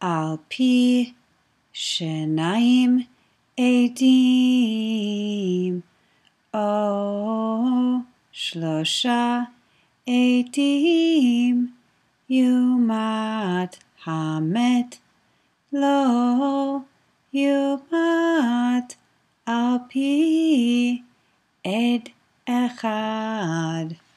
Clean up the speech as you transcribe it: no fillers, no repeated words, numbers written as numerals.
על פי שניים עדים, או שלושה עדים, יומת המת, לא יומת על פי עד אחד.